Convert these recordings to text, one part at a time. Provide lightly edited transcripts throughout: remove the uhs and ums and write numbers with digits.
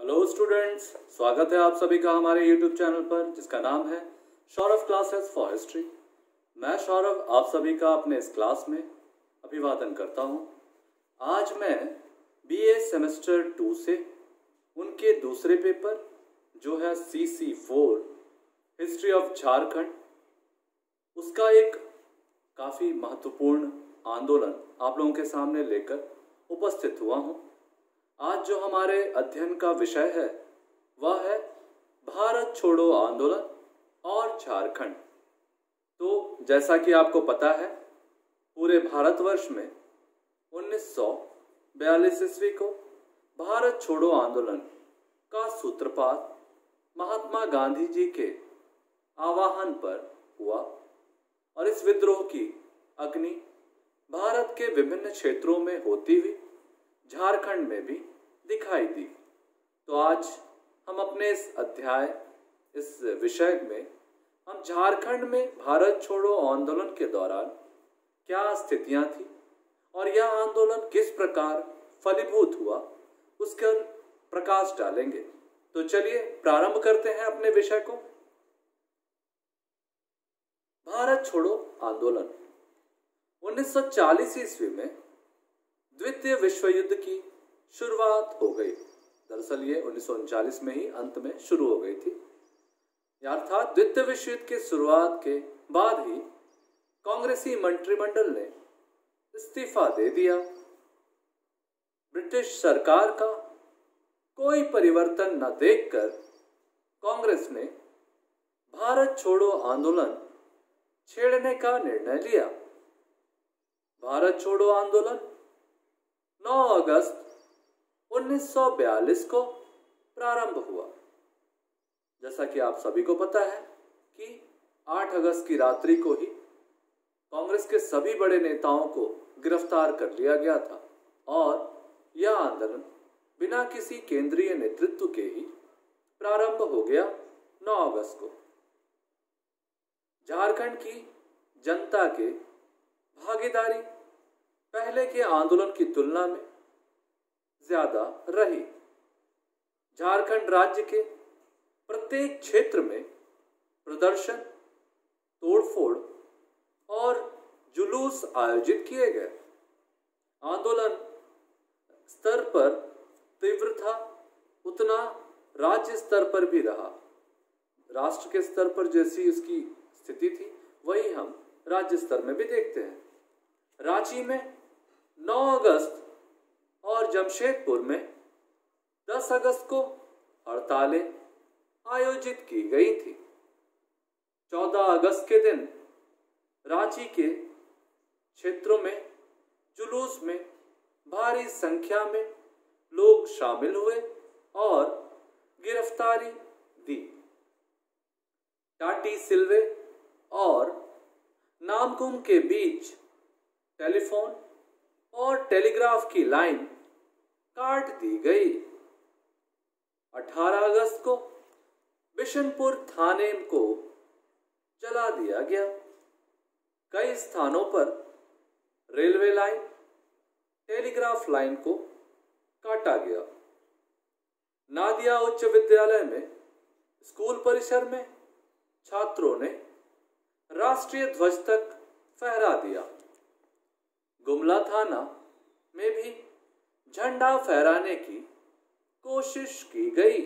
Hello students, स्वागत है आप सभी का हमारे यूट्यूब चैनल पर जिसका नाम है सौरभ क्लासेस फॉर हिस्ट्री। मैं सौरभ आप सभी का अपने इस क्लास में अभिवादन करता हूं। आज मैं बीए सेमेस्टर 2 से उनके दूसरे पेपर जो है CC4 हिस्ट्री ऑफ झारखंड, उसका एक काफ़ी महत्वपूर्ण आंदोलन आप लोगों के सामने लेकर उपस्थित हुआ हूं। आज जो हमारे अध्ययन का विषय है वह है भारत छोड़ो आंदोलन और झारखंड। तो जैसा कि आपको पता है, पूरे भारतवर्ष में 1942 ईस्वी को भारत छोड़ो आंदोलन का सूत्रपात महात्मा गांधी जी के आह्वान पर हुआ और इस विद्रोह की अग्नि भारत के विभिन्न क्षेत्रों में होती हुई झारखंड में भी दिखाई दी। तो आज हम अपने इस विषय में हम झारखंड में भारत छोड़ो आंदोलन के दौरान क्या स्थितियां थी और यह आंदोलन किस प्रकार फलीभूत हुआ उसका प्रकाश डालेंगे। तो चलिए प्रारंभ करते हैं अपने विषय को। भारत छोड़ो आंदोलन 1940 ईस्वी में द्वितीय विश्व युद्ध की शुरुआत हो गई। दरअसल ये 1939 में ही अंत में शुरू हो गई थी। अर्थात द्वितीय विश्व युद्ध की शुरुआत के बाद ही कांग्रेसी मंत्रिमंडल ने इस्तीफा दे दिया। ब्रिटिश सरकार का कोई परिवर्तन न देखकर कांग्रेस ने भारत छोड़ो आंदोलन छेड़ने का निर्णय लिया। भारत छोड़ो आंदोलन 9 अगस्त 1942 को प्रारंभ हुआ। जैसा कि आप सभी को पता है कि 8 अगस्त की रात्रि को ही कांग्रेस के सभी बड़े नेताओं को गिरफ्तार कर लिया गया था और यह आंदोलन बिना किसी केंद्रीय नेतृत्व के ही प्रारंभ हो गया 9 अगस्त को। झारखंड की जनता के भागीदारी पहले के आंदोलन की तुलना में ज्यादा रही। झारखंड राज्य के प्रत्येक क्षेत्र में प्रदर्शन, तोड़फोड़ और जुलूस आयोजित किए गए। आंदोलन स्तर पर तीव्र था, उतना राज्य स्तर पर भी रहा। राष्ट्र के स्तर पर जैसी उसकी स्थिति थी वही हम राज्य स्तर में भी देखते हैं। रांची में 9 अगस्त और जमशेदपुर में 10 अगस्त को हड़तालें आयोजित की गई थी। 14 अगस्त के दिन रांची के क्षेत्रों में जुलूस में भारी संख्या में लोग शामिल हुए और गिरफ्तारी दी। टाटी सिल्वे और नामकुम के बीच टेलीफोन और टेलीग्राफ की लाइन काट दी गई। 18 अगस्त को बिशनपुर थाने को जला दिया गया। कई स्थानों पर रेलवे लाइन, टेलीग्राफ लाइन को काटा गया। नादिया उच्च विद्यालय में स्कूल परिसर में छात्रों ने राष्ट्रीय ध्वज तक फहरा दिया। गुमला थाना में भी झंडा फहराने की कोशिश की गई।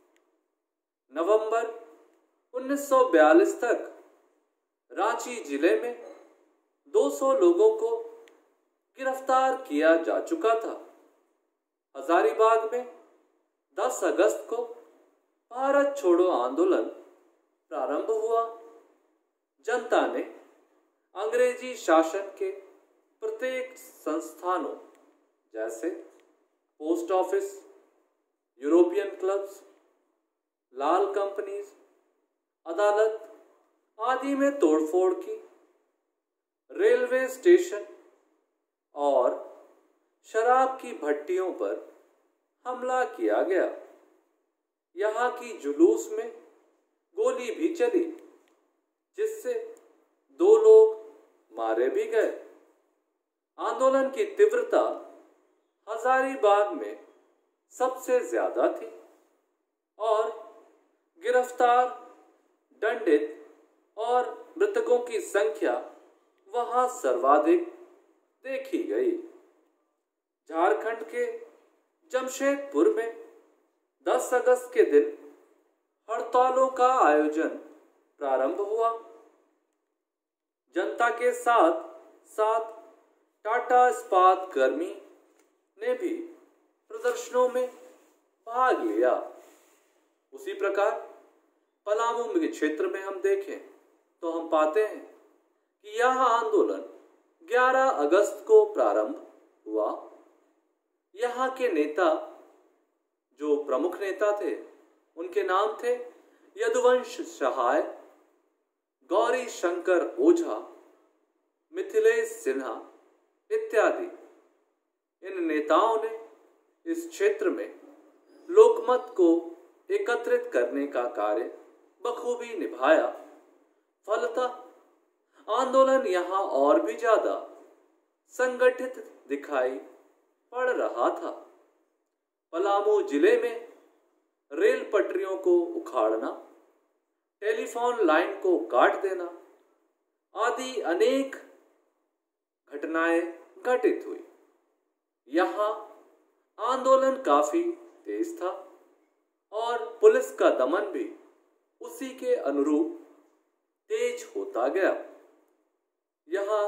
नवंबर 1942 तक रांची जिले में 200 लोगों को गिरफ्तार किया जा चुका था। हजारीबाग में 10 अगस्त को भारत छोड़ो आंदोलन प्रारंभ हुआ। जनता ने अंग्रेजी शासन के प्रत्येक संस्थानों जैसे पोस्ट ऑफिस, यूरोपियन क्लब्स, लाल कंपनीज, अदालत आदि में तोड़फोड़ की। रेलवे स्टेशन और शराब की भट्टियों पर हमला किया गया। यहाँ की जुलूस में गोली भी चली जिससे 2 लोग मारे भी गए। आंदोलन की तीव्रता हजारीबाग में सबसे ज्यादा थी। गिरफ्तार, दंडित और मृतकों की संख्या वहां सर्वाधिक देखी गई। झारखंड के जमशेदपुर में 10 अगस्त के दिन हड़तालों का आयोजन प्रारंभ हुआ। जनता के साथ साथ टाटा इस्पात कर्मी ने भी प्रदर्शनों में भाग लिया। उसी प्रकार पलामू के क्षेत्र में हम देखें तो हम पाते हैं कि यह आंदोलन 11 अगस्त को प्रारंभ हुआ। यहाँ के नेता, जो प्रमुख नेता थे, उनके नाम थे यदुवंश सहाय, गौरी शंकर ओझा, मिथिलेश सिन्हा इत्यादि। इन नेताओं ने इस क्षेत्र में लोकमत को एकत्रित करने का कार्य बखूबी निभाया। फलतः आंदोलन यहाँ और भी ज्यादा संगठित दिखाई पड़ रहा था। पलामू जिले में रेल पटरियों को उखाड़ना, टेलीफोन लाइन को काट देना आदि अनेक घटनाएं घटित हुई। यहाँ आंदोलन काफी तेज था और पुलिस का दमन भी उसी के अनुरूप तेज होता गया। यहाँ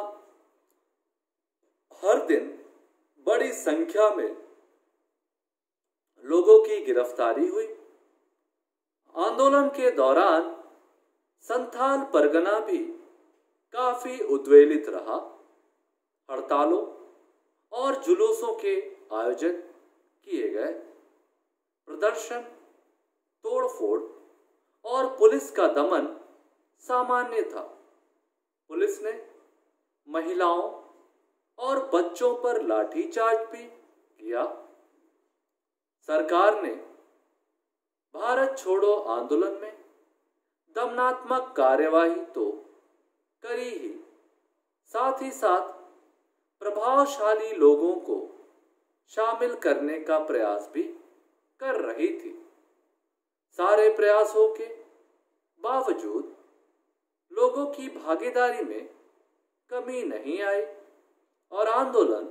हर दिन बड़ी संख्या में लोगों की गिरफ्तारी हुई। आंदोलन के दौरान संथाल परगना भी काफी उद्वेलित रहा। हड़तालों और जुलूसों के आयोजन किए गए। प्रदर्शन, तोड़फोड़ और पुलिस का दमन सामान्य था। पुलिस ने महिलाओं और बच्चों पर लाठीचार्ज भी किया। सरकार ने भारत छोड़ो आंदोलन में दमनात्मक कार्यवाही तो करी ही, साथ ही साथ प्रभावशाली लोगों को शामिल करने का प्रयास भी कर रही थी। सारे प्रयासों के बावजूद लोगों की भागीदारी में कमी नहीं आई और आंदोलन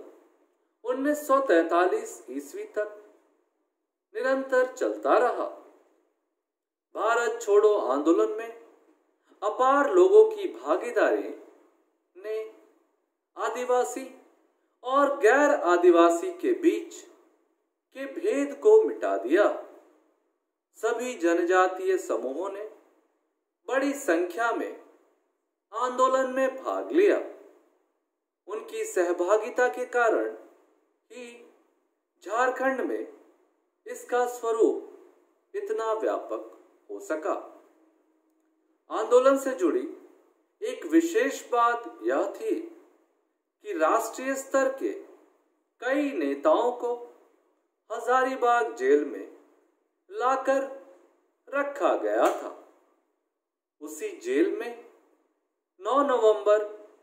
1943 ईस्वी तक निरंतर चलता रहा। भारत छोड़ो आंदोलन में अपार लोगों की भागीदारी ने आदिवासी और गैर आदिवासी के बीच के भेद को मिटा दिया। सभी जनजातीय समूहों ने बड़ी संख्या में आंदोलन में भाग लिया। उनकी सहभागिता के कारण ही झारखंड में इसका स्वरूप इतना व्यापक हो सका। आंदोलन से जुड़ी एक विशेष बात यह थी कि राष्ट्रीय स्तर के कई नेताओं को हजारीबाग जेल में लाकर रखा गया था। उसी जेल में 9 नवंबर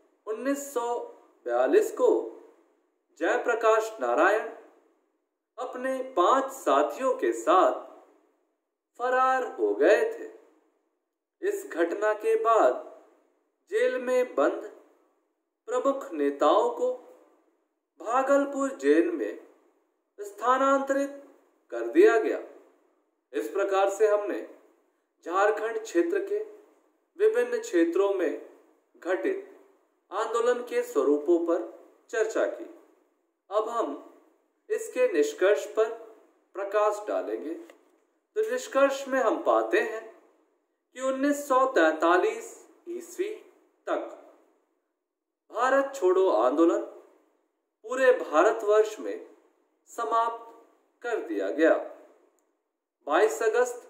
1942 को जयप्रकाश नारायण अपने 5 साथियों के साथ फरार हो गए थे। इस घटना के बाद जेल में बंद प्रमुख नेताओं को भागलपुर जेल में स्थानांतरित कर दिया गया। इस प्रकार से हमने झारखंड क्षेत्र के विभिन्न क्षेत्रों में घटित आंदोलन के स्वरूपों पर चर्चा की। अब हम इसके निष्कर्ष पर प्रकाश डालेंगे। तो निष्कर्ष में हम पाते हैं कि 1943 ईस्वी तक भारत छोड़ो आंदोलन पूरे भारतवर्ष में समाप्त कर दिया गया। 22 अगस्त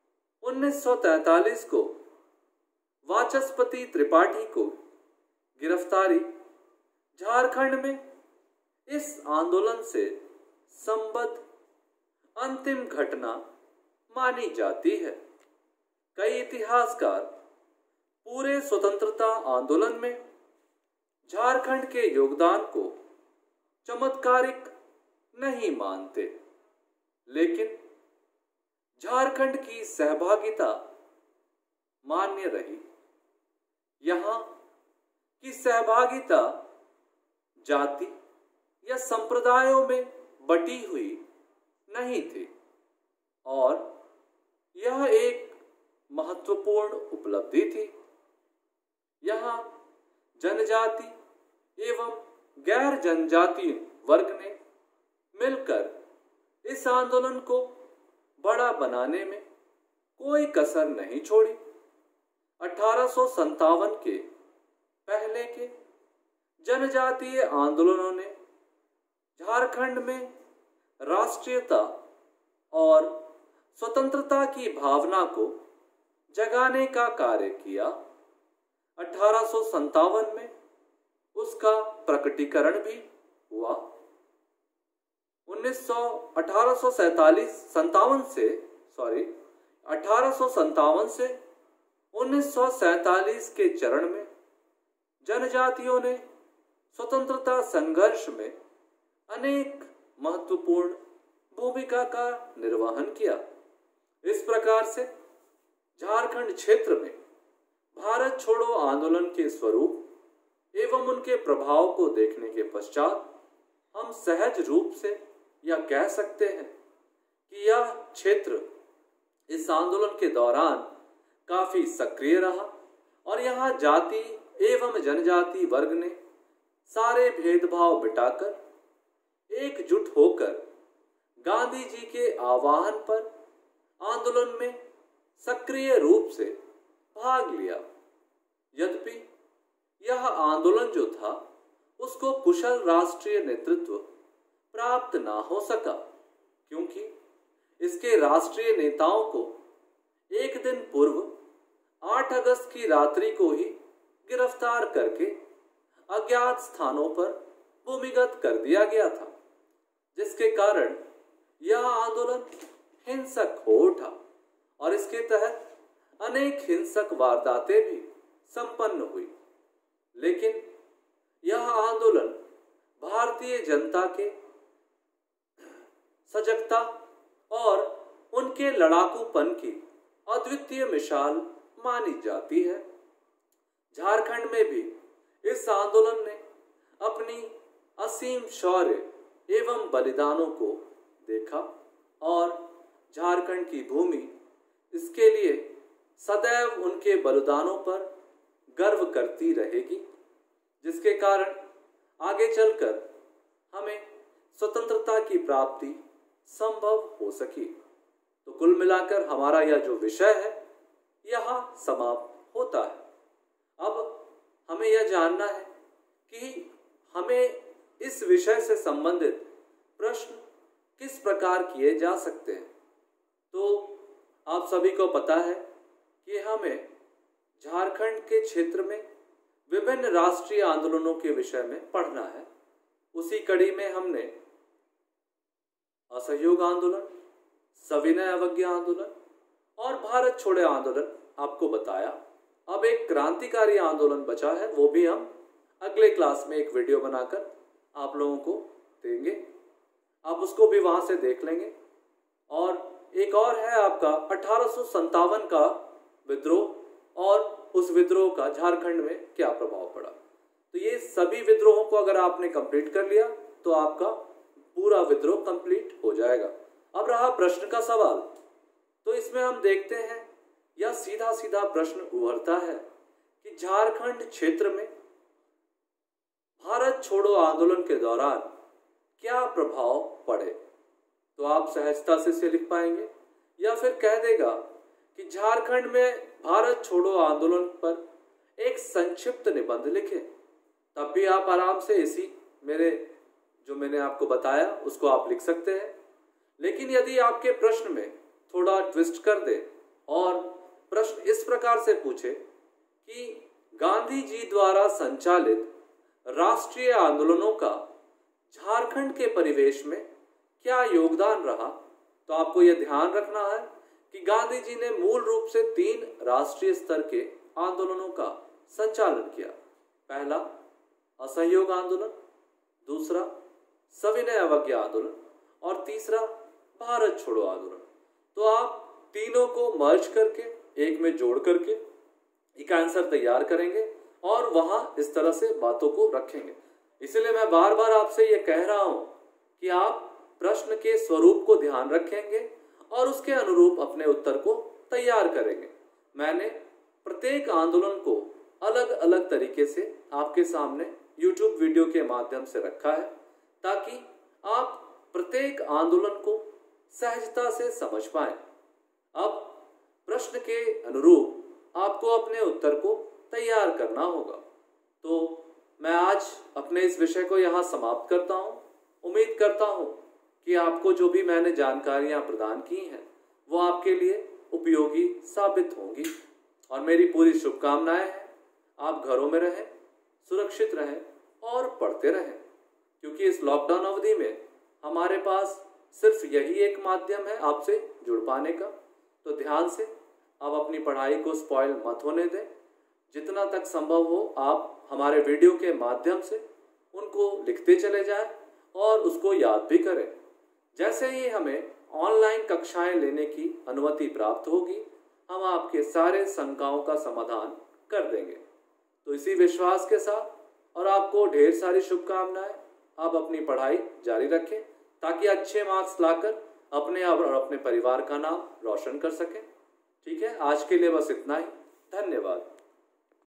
1943 को वाचस्पति त्रिपाठी को गिरफ्तारी झारखंड में इस आंदोलन से संबद्ध अंतिम घटना मानी जाती है। कई इतिहासकार पूरे स्वतंत्रता आंदोलन में झारखंड के योगदान को चमत्कारिक नहीं मानते, लेकिन झारखंड की सहभागिता मान्य रही। यहाँ की सहभागिता जाति या संप्रदायों में बटी हुई नहीं थी और यह एक महत्वपूर्ण उपलब्धि थी। यहाँ जनजाति एवं गैर जनजातीय वर्ग ने मिलकर इस आंदोलन को बड़ा बनाने में कोई कसर नहीं छोड़ी। 1857 के पहले के जनजातीय आंदोलनों ने झारखंड में राष्ट्रीयता और स्वतंत्रता की भावना को जगाने का कार्य किया। 1857 में उसका प्रकटीकरण भी हुआ। 1857 से 1947 के चरण में जनजातियों ने स्वतंत्रता संघर्ष में अनेक महत्वपूर्ण भूमिका का निर्वहन किया। इस प्रकार से झारखंड क्षेत्र में भारत छोड़ो आंदोलन के स्वरूप एवं उनके प्रभाव को देखने के पश्चात हम सहज रूप से यह कह सकते हैं कि यह क्षेत्र इस आंदोलन के दौरान काफी सक्रिय रहा और यहाँ जाति एवं जनजाति वर्ग ने सारे भेदभाव मिटाकर एकजुट होकर गांधी जी के आह्वान पर आंदोलन में सक्रिय रूप से भाग लिया। यद्यपि यह आंदोलन जो था उसको कुशल राष्ट्रीय नेतृत्व प्राप्त ना हो सका, क्योंकि इसके राष्ट्रीय नेताओं को एक दिन पूर्व 8 अगस्त की रात्रि को ही गिरफ्तार करके अज्ञात स्थानों पर भूमिगत कर दिया गया था, जिसके कारण यह आंदोलन हिंसक हो उठा और इसके तहत अनेक हिंसक वारदातें भी संपन्न हुई। लेकिन यह आंदोलन भारतीय जनता के सजगता और उनके लड़ाकूपन की अद्वितीय मिसाल मानी जाती है। झारखंड में भी इस आंदोलन ने अपनी असीम शौर्य एवं बलिदानों को देखा और झारखंड की भूमि इसके लिए सदैव उनके बलिदानों पर गर्व करती रहेगी, जिसके कारण आगे चलकर हमें स्वतंत्रता की प्राप्ति संभव हो सकी। तो कुल मिलाकर हमारा यह जो विषय है यहाँ समाप्त होता है। अब हमें यह जानना है कि हमें इस विषय से संबंधित प्रश्न किस प्रकार किए जा सकते हैं। तो आप सभी को पता है कि हमें झारखंड के क्षेत्र में विभिन्न राष्ट्रीय आंदोलनों के विषय में पढ़ना है। उसी कड़ी में हमने असहयोग आंदोलन, सविनय अवज्ञा आंदोलन और भारत छोड़ो आंदोलन आपको बताया। अब एक क्रांतिकारी आंदोलन बचा है, वो भी हम अगले क्लास में एक वीडियो बनाकर आप लोगों को देंगे। आप उसको भी वहां से देख लेंगे। और एक और है आपका 1857 का विद्रोह और उस विद्रोह का झारखंड में क्या प्रभाव पड़ा। तो ये सभी विद्रोहों को अगर आपने कंप्लीट कर लिया तो आपका पूरा विद्रोह कंप्लीट हो जाएगा। अब रहा प्रश्न का सवाल, तो इसमें हम देखते हैं यह सीधा सीधा प्रश्न उभरता है कि झारखंड क्षेत्र में भारत छोड़ो आंदोलन के दौरान क्या प्रभाव पड़े। तो आप सहजता से इसे लिख पाएंगे या फिर कह देगा कि झारखंड में भारत छोड़ो आंदोलन पर एक संक्षिप्त निबंध लिखें, तब भी आप आराम से इसी मैंने आपको बताया उसको आप लिख सकते हैं। लेकिन यदि आपके प्रश्न में थोड़ा ट्विस्ट कर दे और प्रश्न इस प्रकार से पूछे कि गांधी जी द्वारा संचालित राष्ट्रीय आंदोलनों का झारखंड के परिवेश में क्या योगदान रहा, तो आपको यह ध्यान रखना है कि गांधी जी ने मूल रूप से 3 राष्ट्रीय स्तर के आंदोलनों का संचालन किया। पहला असहयोग आंदोलन, दूसरा सविनय अवज्ञा आंदोलन और तीसरा भारत छोड़ो आंदोलन। तो आप तीनों को मर्ज करके एक में जोड़ करके एक आंसर तैयार करेंगे और वहां इस तरह से बातों को रखेंगे। इसलिए मैं बार बार आपसे ये कह रहा हूं कि आप प्रश्न के स्वरूप को ध्यान रखेंगे और उसके अनुरूप अपने उत्तर को तैयार करेंगे। मैंने प्रत्येक आंदोलन को अलग अलग तरीके से आपके सामने YouTube वीडियो के माध्यम से रखा है ताकि आप प्रत्येक आंदोलन को सहजता से समझ पाएं। अब प्रश्न के अनुरूप आपको अपने उत्तर को तैयार करना होगा। तो मैं आज अपने इस विषय को यहाँ समाप्त करता हूँ। उम्मीद करता हूँ कि आपको जो भी मैंने जानकारियाँ प्रदान की हैं वो आपके लिए उपयोगी साबित होंगी और मेरी पूरी शुभकामनाएं हैं आप घरों में रहें, सुरक्षित रहें और पढ़ते रहें, क्योंकि इस लॉकडाउन अवधि में हमारे पास सिर्फ यही एक माध्यम है आपसे जुड़ पाने का। तो ध्यान से आप अपनी पढ़ाई को स्पॉइल मत होने दें। जितना तक संभव हो आप हमारे वीडियो के माध्यम से उनको लिखते चले जाएं और उसको याद भी करें। जैसे ही हमें ऑनलाइन कक्षाएं लेने की अनुमति प्राप्त होगी हम आपके सारे शंकाओं का समाधान कर देंगे। तो इसी विश्वास के साथ और आपको ढेर सारी शुभकामनाएं, आप अपनी पढ़ाई जारी रखें ताकि अच्छे मार्क्स लाकर अपने और अपने परिवार का नाम रोशन कर सकें। ठीक है, आज के लिए बस इतना ही। धन्यवाद।